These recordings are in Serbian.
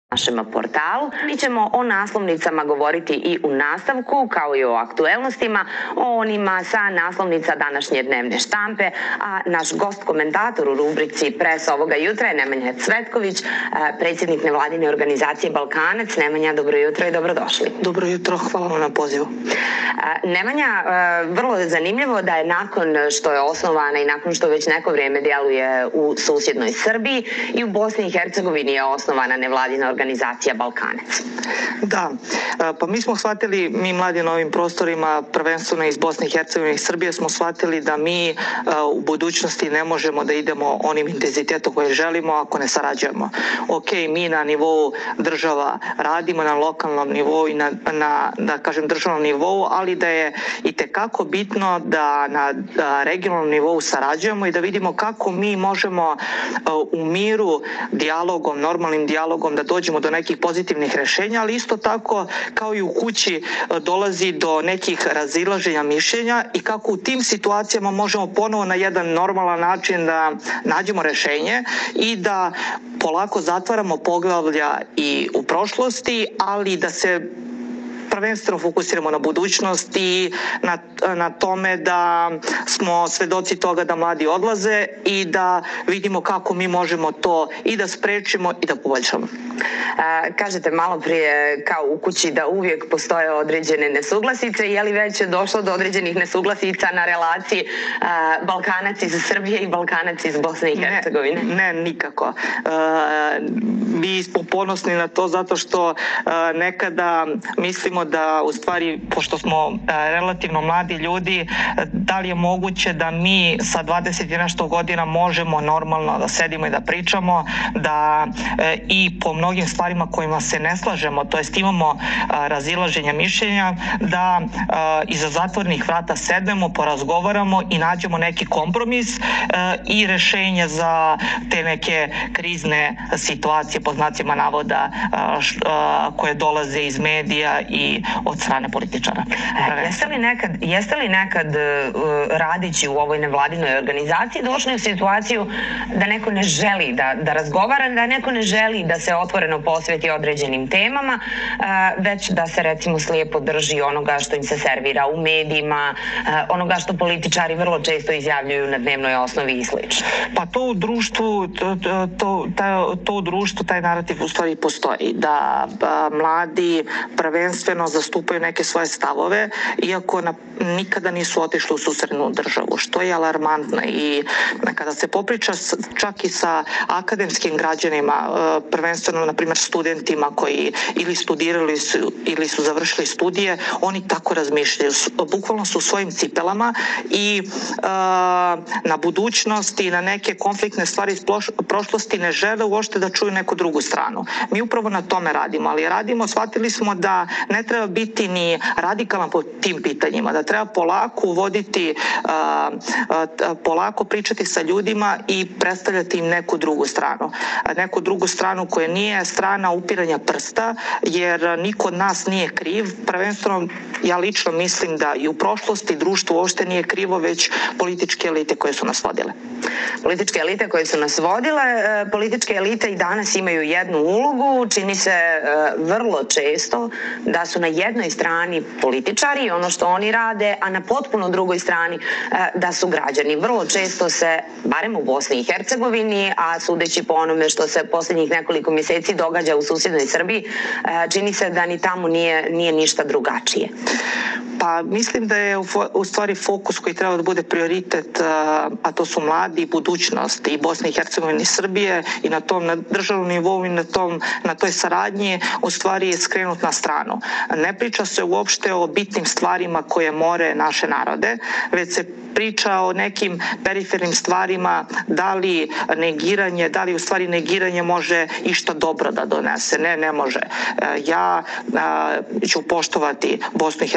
našem portalu. Mi ćemo o naslovnicama govoriti i u nastavku, kao i o aktuelnostima, o onima sa naslovnica današnje dnevne štampe, a naš gost komentator u rubrici Pres ovoga jutra je Nemanja Cvetković, predsjednik nevladine organizacije Balkanac. Nemanja, dobro jutro i dobrodošli. Dobro jutro, hvala vam na pozivu. Nemanja, vrlo je zanimljivo da je nakon što je osnovana i nakon što već neko vrijeme djeluje u susjednoj Srbiji i u Bosni i Hercegovini je osnovana nevladina organizacija Balkanac. Da, pa mi smo shvatili, mi mladi na ovim prostorima, prvenstveno iz Bosne i Hercegovine i Srbije, smo shvatili da mi u budućnosti ne možemo da idemo onim intenzitetom koje želimo ako ne sarađujemo. Ok, mi na nivou država radimo, na lokalnom nivou i na državnom nivou, ali da je itekako bitno da na regionalnom nivou sarađujemo i da vidimo kako mi možemo u miru, dijalogom, normalnim dijalogom da dođemo do nekih pozitivnih rešenja, ali isto tako kao i u kući dolazi do nekih razilaženja mišljenja i kako u tim situacijama možemo ponovo na jedan normalan način da nađemo rešenje i da polako zatvaramo poglavlja i u prošlosti, ali da se prvenstveno fokusiramo na budućnost i na tome da smo svedoci toga da mladi odlaze i da vidimo kako mi možemo to i da sprečimo i da poboljšamo. Kažete malo prije kao u kući da uvijek postoje određene nesuglasice. Je li već došlo do određenih nesuglasica na relaciji Balkanac iz Srbije i Balkanac iz Bosne i Hercegovine? Ne, nikako. Mi smo ponosni na to zato što nekada mislimo da u stvari, pošto smo relativno mladi ljudi, da li je moguće da mi sa 20 i nešto godina možemo normalno da sedimo i da pričamo, da i po mnogim stvarima kojima se ne slažemo, to jest imamo razilaženja mišljenja, da iza zatvorenih vrata sednemo, porazgovaramo i nađemo neki kompromis i rešenje za te neke krizne situacije, po znacima navoda, koje dolaze iz medija i od strane političara. Jeste li nekad radeći u ovoj nevladinoj organizaciji došli u situaciju da neko ne želi da razgovara, da neko ne želi da se otvoreno posveti određenim temama, već da se recimo slijepo drži onoga što im se servira u medijima, onoga što političari vrlo često izjavljuju na dnevnoj osnovi i slično? Pa to u društvu, taj narativ u stvari postoji, da mladi prvenstveno zastupaju neke svoje stavove, iako nikada nisu otišli u susednu državu, što je alarmantno. I kada se popriča čak i sa akademskim građanima, prvenstveno, na primjer, studentima koji ili studirali ili su završili studije, oni tako razmišljaju. Bukvalno su u svojim cipelama i na budućnost i na neke konfliktne stvari iz prošlosti ne žele uopšte da čuju neku drugu stranu. Mi upravo na tome radimo, ali shvatili smo da ne treba biti ni radikalan po tim pitanjima, da treba polako uvoditi, polako pričati sa ljudima i predstavljati im neku drugu stranu. Neku drugu stranu koja nije strana upiranja prsta, jer niko od nas nije kriv. Prvenstveno, ja lično mislim da i u prošlosti društvo uopšte nije krivo, već političke elite koje su nas vodile. Političke elite koje su nas vodile, političke elite i danas imaju jednu ulogu, čini se vrlo često da su na jednoj strani političari i ono što oni rade, a na potpuno drugoj strani da su građani. Vrlo često se, barem u Bosni i Hercegovini, a sudeći po onome što se posljednjih nekoliko mjeseci događa u susjednoj Srbiji, čini se da ni tamo nije ništa drugačije. Pa mislim da je u stvari fokus koji treba da bude prioritet, a to su mladi i budućnost i Bosne i Hercegovine i Srbije i na tom državnom nivou i na toj saradnji u stvari je skrenut na stranu. Ne priča se uopšte o bitnim stvarima koje more naše narode, već se priča o nekim perifernim stvarima, da li u stvari negiranje može išta dobro da donese. Ne može. Ja ću poštovati Bosnu i Hercegovinu, mi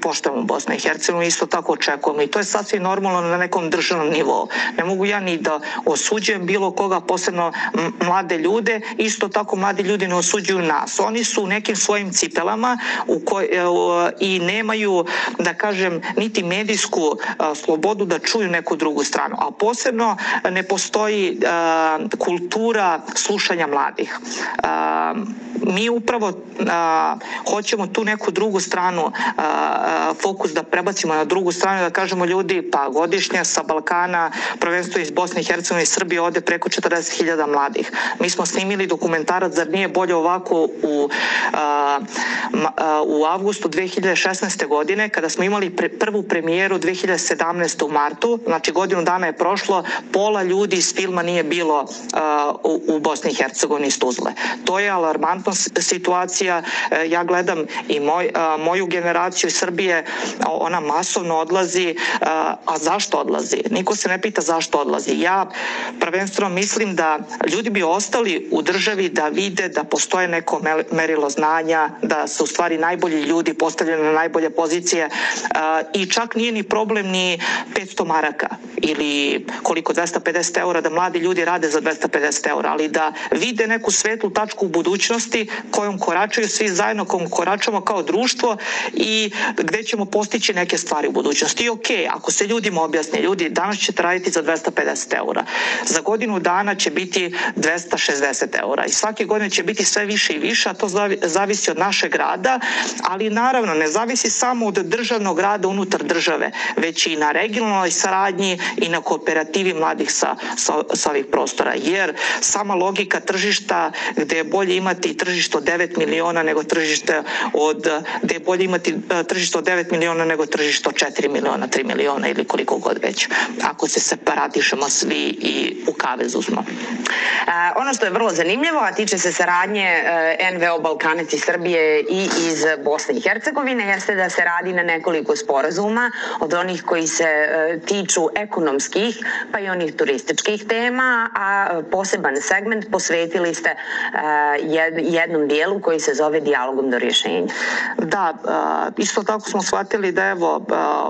poštujemo u Bosni i Hercegovini, isto tako očekujemo i to je sasvim normalno na nekom državnom nivou. Ne mogu ja ni da osuđujem bilo koga, posebno mlade ljude, isto tako mladi ljudi ne osuđuju nas. Oni su u nekim svojim cipelama i nemaju, da kažem, niti medijsku slobodu da čuju neku drugu stranu, a posebno ne postoji kultura slušanja mladih. Mi upravo hoćemo tu neku drugu stranu, fokus da prebacimo na drugu stranu, da kažemo ljudi, pa godišnje sa Balkana, prvenstveno iz Bosne i Hercegovine i Srbije, ode preko 40.000 mladih. Mi smo snimili dokumentarac, zar nije bolje ovako, u avgustu 2016. godine, kada smo imali prvu premijeru 2017. u martu, znači godinu dana je prošlo, pola ljudi iz filma nije bilo u Bosni i Hercegovini iz Tuzle. To je alarmantna situacija. Ja gledam i moju generaciju iz Srbije, ona masovno odlazi, a zašto odlazi? Niko se ne pita zašto odlazi. Ja prvenstveno mislim da ljudi bi ostali u državi da vide da postoje neko merilo znanja, da su u stvari najbolji ljudi postavljeni na najbolje pozicije i čak nije ni problem ni 500 maraka ili koliko, 250 eura, da mladi ljudi rade za 250 eura, ali da vide neku svetlu tačku u budućnosti kojom koračaju svi zajedno, kojom koračamo kao društvo i gde ćemo postići neke stvari u budućnosti. I okej, ako se ljudima objasni, ljudi, danas ćete raditi za 250 eura, za godinu dana će biti 260 eura i svake godine će biti sve više i više, a to zavisi od našeg rada, ali naravno ne zavisi samo od državnog rada unutar države, već i na regionalnoj saradnji i na kooperativi mladih sa ovih prostora, jer sama logika tržišta, gde je bolje imati tržište od 9 miliona nego tržište gde je bolje imati tržište od 9 miliona nego tržište od 4 miliona, 3 miliona ili koliko god već, ako se separatišemo svi i u kavezu smo. Ono što je vrlo zanimljivo, a tiče se saradnje NVO Balkanac iz Srbije i iz Bosne i Hercegovine, jeste da se radi na nekoliko sporazuma, od onih koji se tiču ekonomskih, pa i onih turističkih tema, a poseban segment posvetili ste jednom dijelu koji se zove dijalogom do rješenja. Da, isto tako smo shvatili da evo,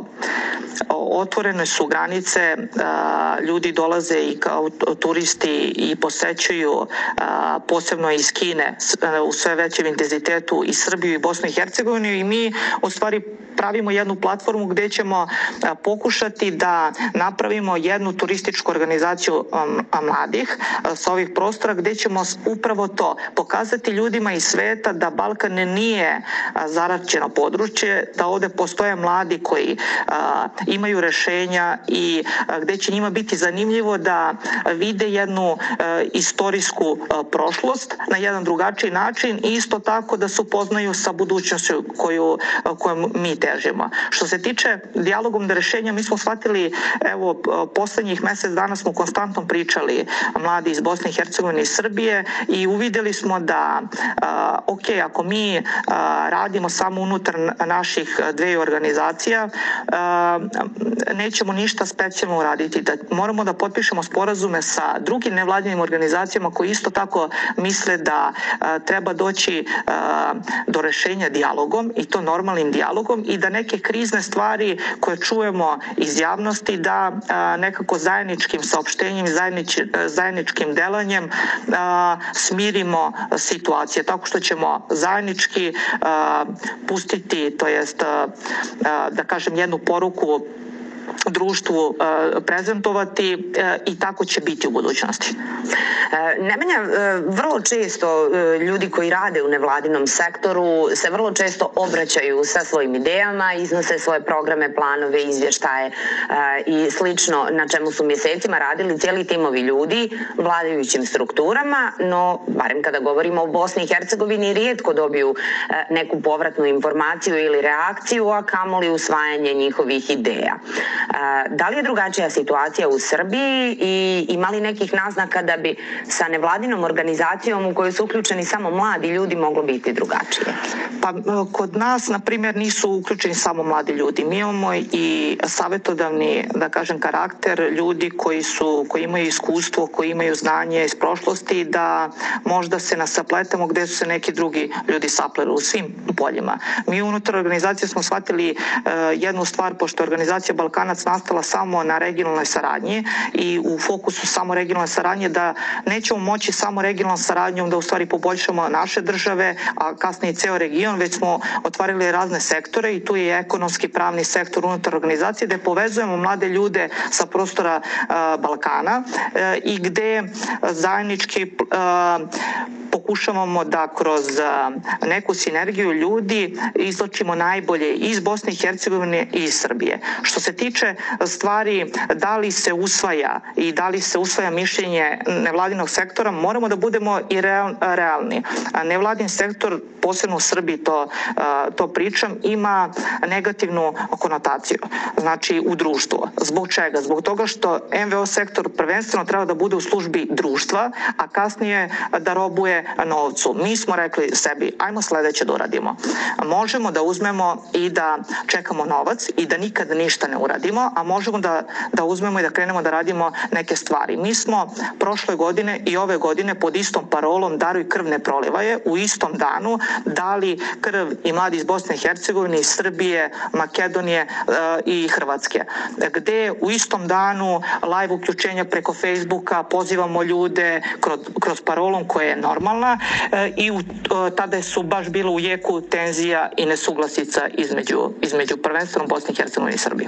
otvorene su granice, ljudi dolaze i kao turisti i posećuju, posebno iz Kine, u sve većem intenzitetu i Srbiju i Bosnu i Hercegovinu, i mi u stvari pravimo jednu platformu gde ćemo pokušati da napravimo jednu turističku organizaciju mladih sa ovih prostora, gde ćemo upravo to pokazati ljudima iz sveta da Balkan nije zaraćeno područje, da ovde postoje mladi koji imaju rešenja i gde će njima biti zanimljivo da vide jednu istorijsku prošlost na jedan drugačiji način i isto tako da se upoznaju sa budućnošću koju mi težimo. Što se tiče dijalogom do rešenja, mi smo shvatili, evo, poslednjih mesec dana smo konstantno pričali mladi iz Bosne i Hercegovine i Srbije i uvideli smo da, ako mi radimo samo unutar naših dveju organizacija, nećemo ništa specijalno uraditi. Da moramo da potpišemo sporazume sa drugim nevladinim organizacijama koji isto tako misle da treba doći do rešenja dijalogom, i to normalnim dijalogom, i da neke krizne stvari koje čujemo iz javnosti da nekako zajedničkim saopštenjem, zajedničkim delanjem smirimo situacije, tako što ćemo zajednički pustiti, to jest da kažem jednu poruku društvu prezentovati i tako će biti u budućnosti. Nemanja, vrlo često ljudi koji rade u nevladinom sektoru se vrlo često obraćaju sa svojim idejama, iznose svoje programe, planove, izvještaje i slično, na čemu su mjesecima radili cijeli timovi ljudi vladajućim strukturama, no barem kada govorimo o Bosni i Hercegovini rijetko dobiju neku povratnu informaciju ili reakciju, a kamoli usvajanje njihovih ideja. Da li je drugačija situacija u Srbiji i ima li nekih naznaka da bi sa nevladinom organizacijom u kojoj su uključeni samo mladi ljudi moglo biti drugačije? Pa kod nas, na primjer, nisu uključeni samo mladi ljudi. Mi imamo i savjetodavni, da kažem, karakter ljudi koji imaju iskustvo, koji imaju znanje iz prošlosti, da možda se nasapletamo gde su se neki drugi ljudi sapleli u svim poljima. Mi unutar organizacije smo shvatili jednu stvar, pošto je organizacija Balkanac nastala samo na regionalnoj saradnji i u fokusu samo regionalne saradnje, da nećemo moći samo regionalnom saradnjom da u stvari poboljšamo naše države, a kasnije i ceo region, već smo otvarili razne sektore i tu je ekonomski pravni sektor unutar organizacije gde povezujemo mlade ljude sa prostora Balkana i gde zajednički pokušavamo da kroz neku sinergiju ljudi izločimo najbolje iz Bosne i Hercegovine i iz Srbije. Što se tiče stvari da li se usvaja i da li se usvaja mišljenje nevladinog sektora, moramo da budemo i realni. Nevladin sektor, posebno u Srbiji to pričam, ima negativnu konotaciju, znači u društvu. Zbog čega? Zbog toga što NVO sektor prvenstveno treba da bude u službi društva, a kasnije da robuje novcu. Mi smo rekli sebi, ajmo sledeće da uradimo. Možemo da uzmemo i da čekamo novac i da nikad ništa ne uradimo, a možemo da uzmemo i da krenemo da radimo neke stvari. Mi smo prošle godine i ove godine pod istom parolom Daruj krv ne prolivaj u istom danu dali krv i mladi iz Bosne i Hercegovine, iz Srbije, Makedonije i Hrvatske, gde u istom danu live uključenja preko Facebooka pozivamo ljude kroz parolom koja je normalna i tada su baš bilo u jeku tenzija i nesuglasica između prvenstveno Bosne i Hercegovine i Srbije.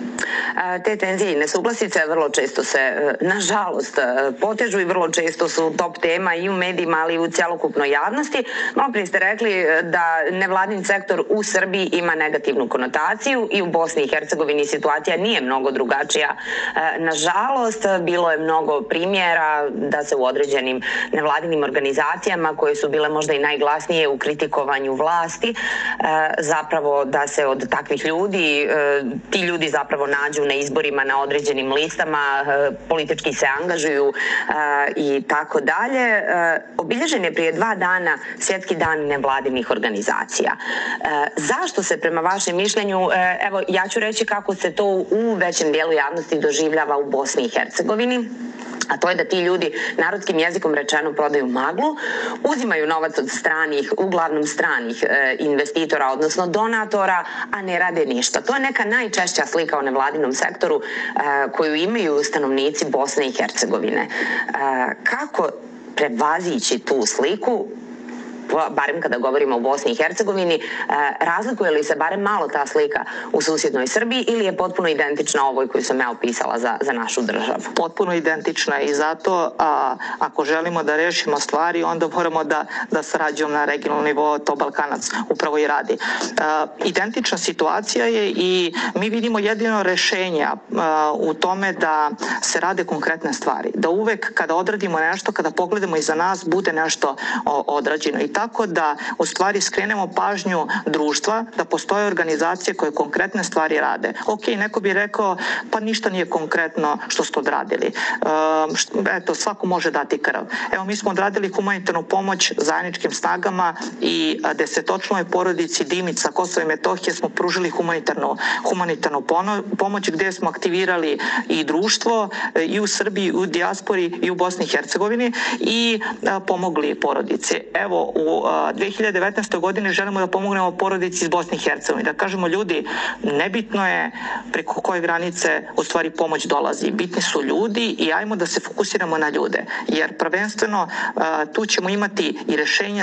Te tenzije i nesuglasice vrlo često se, nažalost, potežu i vrlo često su top tema i u medijima, ali i u celokupnoj javnosti. Malo prije ste rekli da nevladin sektor u Srbiji ima negativnu konotaciju i u Bosni i Hercegovini situacija nije mnogo drugačija. Nažalost, bilo je mnogo primjera da se u određenim nevladinim organizacijama koje su bile možda i najglasnije u kritikovanju vlasti, zapravo da se od takvih ljudi, ti ljudi zapravo nađu na izborima na određenim listama, politički se angažuju i tako dalje. Obilježen je prije 2 dana Svjetski dan nevladinih organizacija. Zašto se prema vašem mišljenju, evo ja ću reći kako se to u većem dijelu javnosti doživljava u Bosni i Hercegovini, a to je da ti ljudi, narodskim jezikom rečeno, prodaju maglu, uzimaju novac od stranih, uglavnom stranih investitora, odnosno donatora, a ne rade ništa. To je neka najčešća slika o nevladinom sektoru koju imaju stanovnici Bosne i Hercegovine. Kako prevazići tu sliku, barem kada govorimo o Bosni i Hercegovini, razlikuje li se barem malo ta slika u susjednoj Srbiji ili je potpuno identična ovoj koju sam ja opisala za našu državu? Potpuno identična i zato ako želimo da rešimo stvari, onda moramo da sarađujemo na regionalnom nivou, to Balkanac upravo i radi. Identična situacija je i mi vidimo jedino rešenja u tome da se rade konkretne stvari. Da uvek kada odradimo nešto, kada pogledamo iza nas, bude nešto odrađeno. I tako da u stvari skrenemo pažnju društva da postoje organizacije koje konkretne stvari rade. Ok, neko bi rekao pa ništa nije konkretno što ste odradili. Eto, svako može dati krv. Evo, mi smo odradili humanitarnu pomoć zajedničkim snagama i 10-članoj porodici Dimić sa Kosova i Metohije smo pružili humanitarnu pomoć gde smo aktivirali i društvo i u Srbiji, i u dijaspori, i u Bosni i Hercegovini i pomogli porodici. Evo, u 2019. godini želimo da pomognemo porodici iz Bosne i Hercegovine. Da kažemo, ljudi, nebitno je preko koje granice u stvari pomoć dolazi. Bitni su ljudi i ajmo da se fokusiramo na ljude. Jer prvenstveno tu ćemo imati i rešenja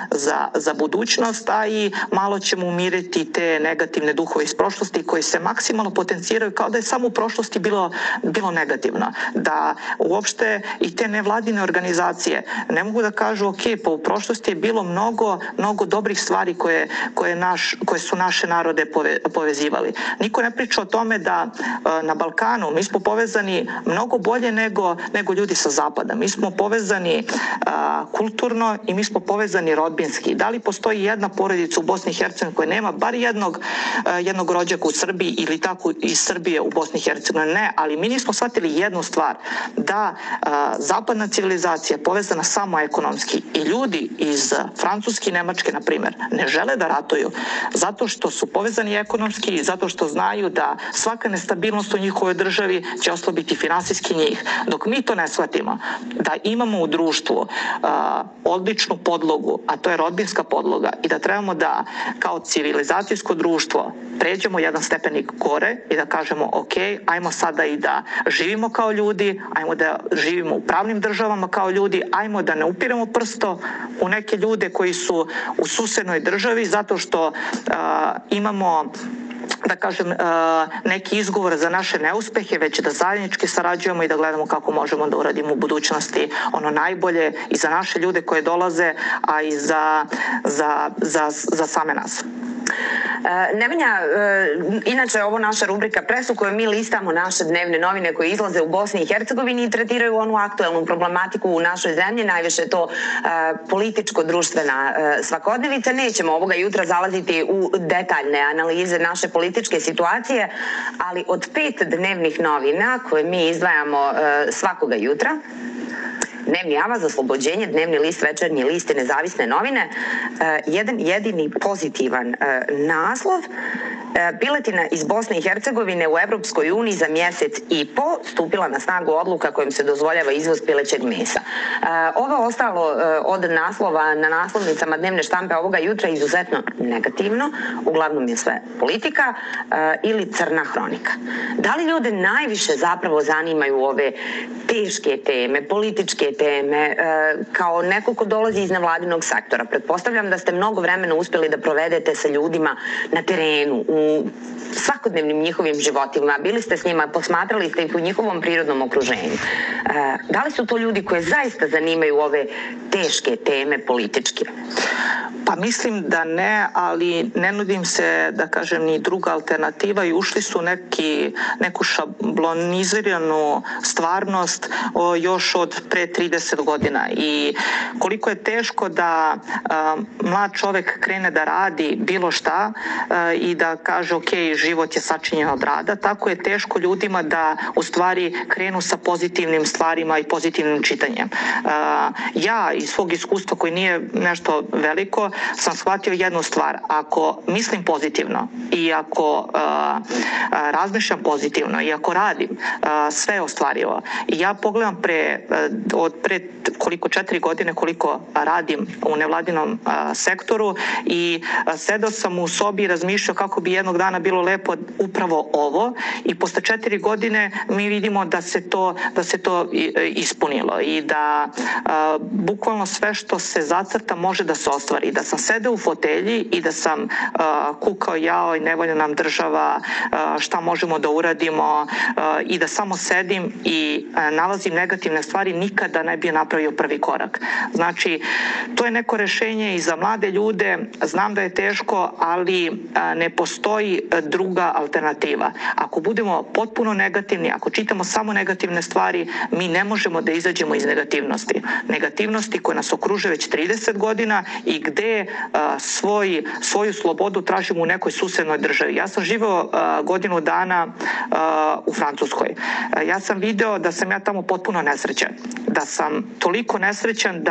za budućnost, a i malo ćemo umiriti te negativne duhove iz prošlosti koji se maksimalno potenciraju kao da je samo u prošlosti bilo negativno. Da uopšte i te nevladine organizacije ne mogu da kažu ok, pa u prošlosti je bilo mnogo dobrih stvari koje su naše narode povezivali. Niko ne priča o tome da na Balkanu mi smo povezani mnogo bolje nego ljudi sa zapada. Mi smo povezani kulturno i mi smo povezani rodbinski. Da li postoji jedna porodica u Bosni i Hercegovini koja nema bar jednog rođaka u Srbiji ili tako iz Srbije u Bosni i Hercegovini? Ne, ali mi nismo shvatili jednu stvar, da zapadna civilizacija je povezana samo ekonomski i ljudi iz Francuske i Nemačke, na primjer, ne žele da ratuju zato što su povezani ekonomski i zato što znaju da svaka nestabilnost u njihovoj državi će oslabiti finansijski njih. Dok mi to ne shvatimo, da imamo u društvu odličnu podlogu, a to je rodbinska podloga, i da trebamo da kao civilizacijsko društvo pređemo jedan stepenik gore i da kažemo ok, ajmo sada i da živimo kao ljudi, ajmo da živimo u pravnim državama kao ljudi, ajmo da ne upiremo prsto u neke ljude koji su u susednoj državi zato što imamo, da kažem, neki izgovor za naše neuspehe, već da zajednički sarađujemo i da gledamo kako možemo da uradimo u budućnosti ono najbolje i za naše ljude koje dolaze, a i za same nas. Nemanja, inače ovo naša rubrika Pres u kojoj mi listamo naše dnevne novine koje izlaze u Bosni i Hercegovini i tretiraju onu aktuelnu problematiku u našoj zemlji, najviše to političko-društvena svakodnevica. Nećemo ovoga jutra zalaziti u detaljne analize naše političke situacije, ali od 5 dnevnih novina koje mi izdvajamo svakoga jutra, Dnevni avaz, Oslobođenje, Dnevni list, Večernji list i Nezavisne novine, jedan jedini pozitivan naslov. Piletina iz Bosne i Hercegovine u Evropskoj uniji za mjesec i po stupila na snagu odluka kojim se dozvoljava izvoz pilećeg mesa. Ovo ostalo od naslova na naslovnicama dnevne štampe ovoga jutra izuzetno negativno, uglavnom je sve politika ili crna hronika. Da li ljude najviše zapravo zanimaju ove teške teme, političke teme, kao neko ko dolazi iz nevladinog sektora? Pretpostavljam da ste mnogo vremena uspjeli da provedete sa ljudima na terenu, u svakodnevnim njihovim životima, bili ste s njima, posmatrali ste ih u njihovom prirodnom okruženju. Da li su to ljudi koje zaista zanimaju ove teške teme političke? Pa mislim da ne, ali ne nudim se, da kažem, ni druga alternativa i ušli su neku šabloniziranu stvarnost još od pre 30 godina. I koliko je teško da mlad čovek krene da radi bilo šta i da kaže ok, život je sačinjen od rada, tako je teško ljudima da u stvari krenu sa pozitivnim stvarima i pozitivnim čitanjem. Ja iz svog iskustva koji nije nešto veliko sam shvatio jednu stvar. Ako mislim pozitivno i ako razmišljam pozitivno i ako radim, sve je ostvarivo. I ja pogledam od pre koliko 4 godine koliko radim u nevladinom sektoru i sedao sam u sobi i razmišljao kako bi jednog dana bilo lepo upravo ovo i posle 4 godine mi vidimo da se to ispunilo i da bukvalno sve što se zacrta može da se ostvari. Da sam sedeo u fotelji i da sam kukao jao i nevolja nam država, šta možemo da uradimo i da samo sedim i nalazim negativne stvari, nikada ne bi napravio prvi korak. Znači, to je neko rešenje i za mlade ljude, znam da je teško, ali ne postoji druga alternativa. Ako budemo potpuno negativni, ako čitamo samo negativne stvari, mi ne možemo da izađemo iz negativnosti. Negativnosti koje nas okruže već 30 godina i gde svoju slobodu tražimo u nekoj susednoj državi. Ja sam živeo godinu dana u Francuskoj. Ja sam video da sam ja tamo potpuno nesrećan. Da sam toliko nesrećan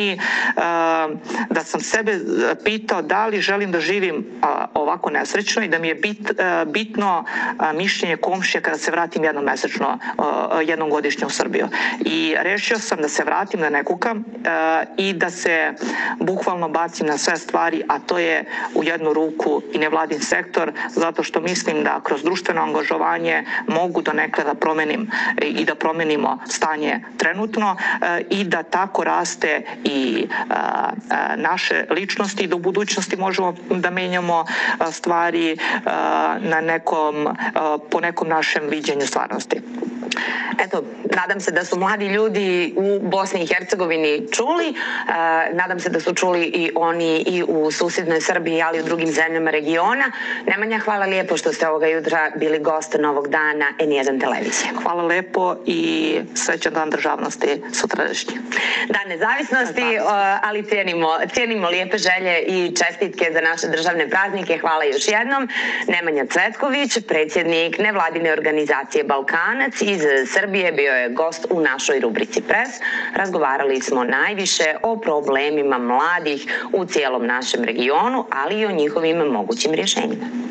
da sam sebe pitao da li želim da živim ovako nesrećno i da mi je bitno mišljenje komšija kada se vratim jednom godišnje u Srbiju. I rešio sam da se vratim, da ne kukam i da se bukvalno bacim na sve stvari, a to je u jednu ruku i nevladin sektor, zato što mislim da kroz društveno angažovanje mogu donekle da promenim i da promenimo stanje trenutno i da tako raste i naše ličnosti i da u budućnosti možemo da menjamo stvari po nekom našem viđenju stvarnosti. Eto, nadam se da su mladi ljudi u Bosni i Hercegovini čuli, nadam se da su čuli i oni i u susednoj Srbiji, ali i u drugim zemljama regiona. Nemanja, hvala lijepo što ste ovoga jutra bili gost Novog dana N1 televizije. Hvala lepo i srećan dan državnosti sutrašnji. Dan nezavisnosti, ali cijenimo lijepe želje i čestitke za naše državne praznike. Hvala još jednom. Nemanja Cvetković, predsjednik nevladine organizacije Balkanac iz Srbije, bio je gost u našoj rubrici Pres. Razgovarali smo najviše o problemima mladih u cijelom našem regionu, ali i o njihovim mogućim rješenjima.